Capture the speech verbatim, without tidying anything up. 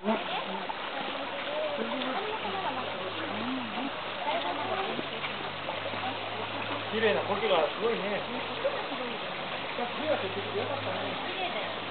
ね、それで、うん、 最後まで練習します。 綺麗な苔がすごいね。 ね、苔がすごいですね。 しかし、火が取ってきてよかったね。 綺麗だよね。